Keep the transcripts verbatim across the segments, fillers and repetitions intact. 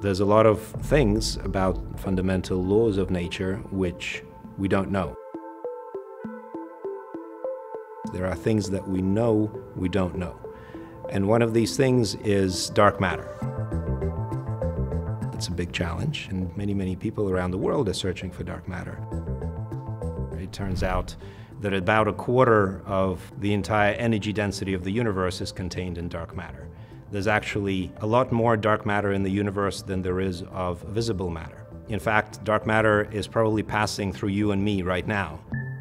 There's a lot of things about fundamental laws of nature which we don't know. There are things that we know we don't know. And one of these things is dark matter. It's a big challenge, and many, many people around the world are searching for dark matter. It turns out that about a quarter of the entire energy density of the universe is contained in dark matter. There's actually a lot more dark matter in the universe than there is of visible matter. In fact, dark matter is probably passing through you and me right now.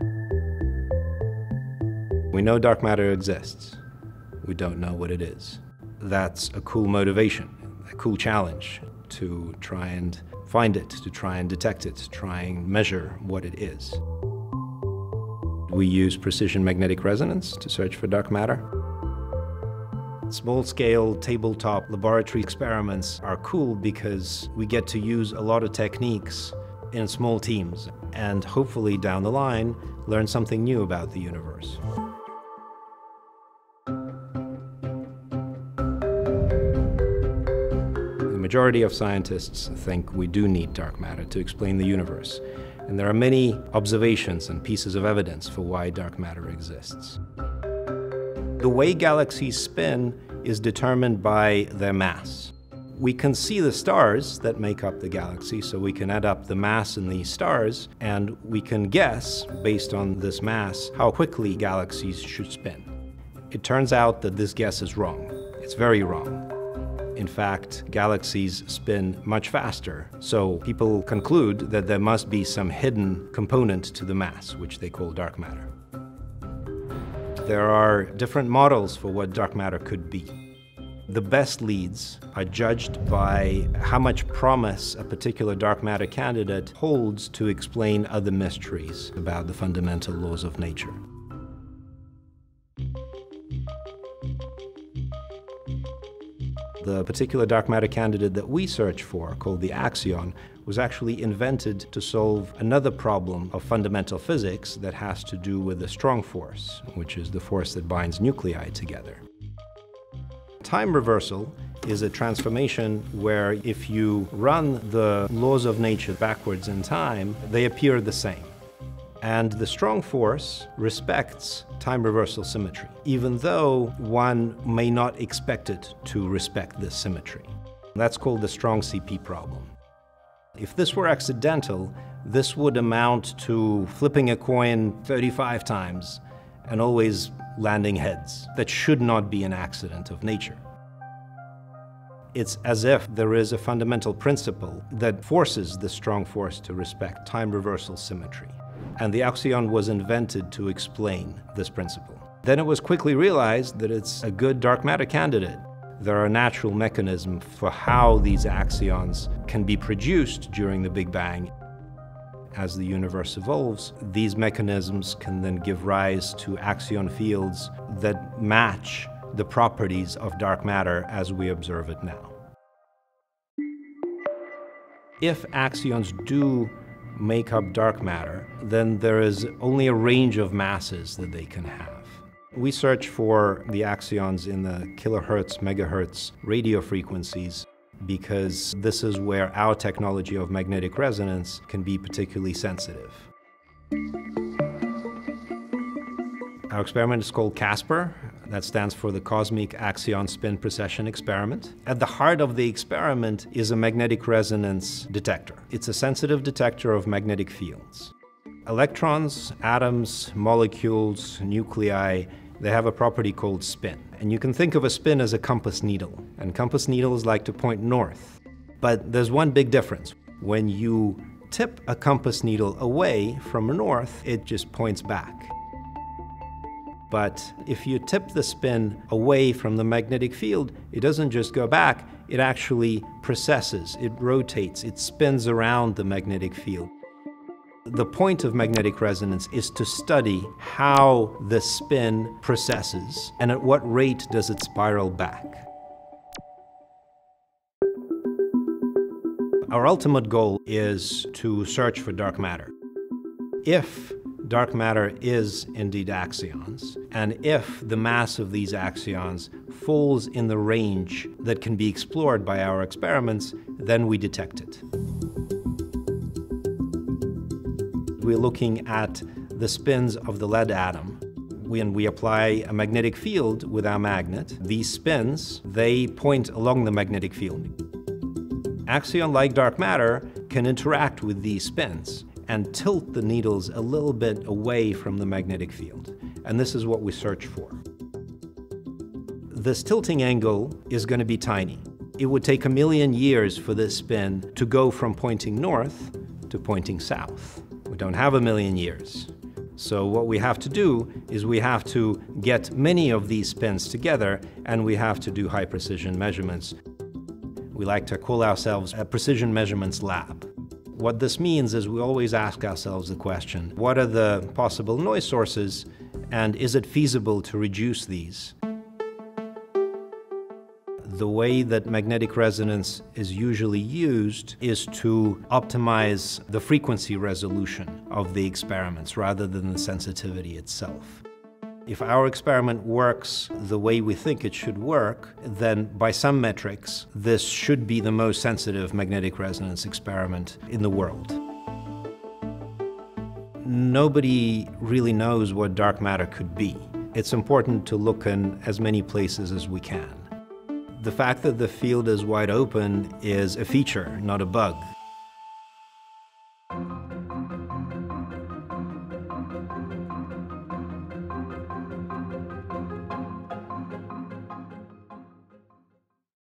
We know dark matter exists. We don't know what it is. That's a cool motivation, a cool challenge to try and find it, to try and detect it, to try and measure what it is. We use precision magnetic resonance to search for dark matter. Small-scale tabletop laboratory experiments are cool because we get to use a lot of techniques in small teams and hopefully down the line learn something new about the universe. The majority of scientists think we do need dark matter to explain the universe, and there are many observations and pieces of evidence for why dark matter exists. The way galaxies spin is determined by their mass. We can see the stars that make up the galaxy, so we can add up the mass in these stars, and we can guess, based on this mass, how quickly galaxies should spin. It turns out that this guess is wrong. It's very wrong. In fact, galaxies spin much faster, so people conclude that there must be some hidden component to the mass, which they call dark matter. There are different models for what dark matter could be. The best leads are judged by how much promise a particular dark matter candidate holds to explain other mysteries about the fundamental laws of nature. The particular dark matter candidate that we search for, called the axion, was actually invented to solve another problem of fundamental physics that has to do with the strong force, which is the force that binds nuclei together. Time reversal is a transformation where if you run the laws of nature backwards in time, they appear the same. And the strong force respects time reversal symmetry, even though one may not expect it to respect this symmetry. That's called the strong C P problem. If this were accidental, this would amount to flipping a coin thirty-five times and always landing heads. That should not be an accident of nature. It's as if there is a fundamental principle that forces the strong force to respect time reversal symmetry. And the axion was invented to explain this principle. Then it was quickly realized that it's a good dark matter candidate. There are natural mechanisms for how these axions can be produced during the Big Bang. As the universe evolves, these mechanisms can then give rise to axion fields that match the properties of dark matter as we observe it now. If axions do make up dark matter, then there is only a range of masses that they can have. We search for the axions in the kilohertz, megahertz radio frequencies because this is where our technology of magnetic resonance can be particularly sensitive. Our experiment is called CASPER. That stands for the Cosmic Axion Spin Precession Experiment. At the heart of the experiment is a magnetic resonance detector. It's a sensitive detector of magnetic fields. Electrons, atoms, molecules, nuclei, they have a property called spin. And you can think of a spin as a compass needle. And compass needles like to point north. But there's one big difference. When you tip a compass needle away from north, it just points back. But if you tip the spin away from the magnetic field, it doesn't just go back, it actually precesses, it rotates, it spins around the magnetic field. The point of magnetic resonance is to study how the spin precesses and at what rate does it spiral back. Our ultimate goal is to search for dark matter. If dark matter is indeed axions, and if the mass of these axions falls in the range that can be explored by our experiments, then we detect it. We're looking at the spins of the lead atom. When we apply a magnetic field with our magnet, these spins, they point along the magnetic field. Axion, like dark matter, can interact with these spins and tilt the needles a little bit away from the magnetic field. And this is what we search for. This tilting angle is going to be tiny. It would take a million years for this spin to go from pointing north to pointing south. We don't have a million years. So what we have to do is we have to get many of these spins together, and we have to do high precision measurements. We like to call ourselves a precision measurements lab. What this means is we always ask ourselves the question, what are the possible noise sources, and is it feasible to reduce these? The way that magnetic resonance is usually used is to optimize the frequency resolution of the experiments rather than the sensitivity itself. If our experiment works the way we think it should work, then by some metrics, this should be the most sensitive magnetic resonance experiment in the world. Nobody really knows what dark matter could be. It's important to look in as many places as we can. The fact that the field is wide open is a feature, not a bug.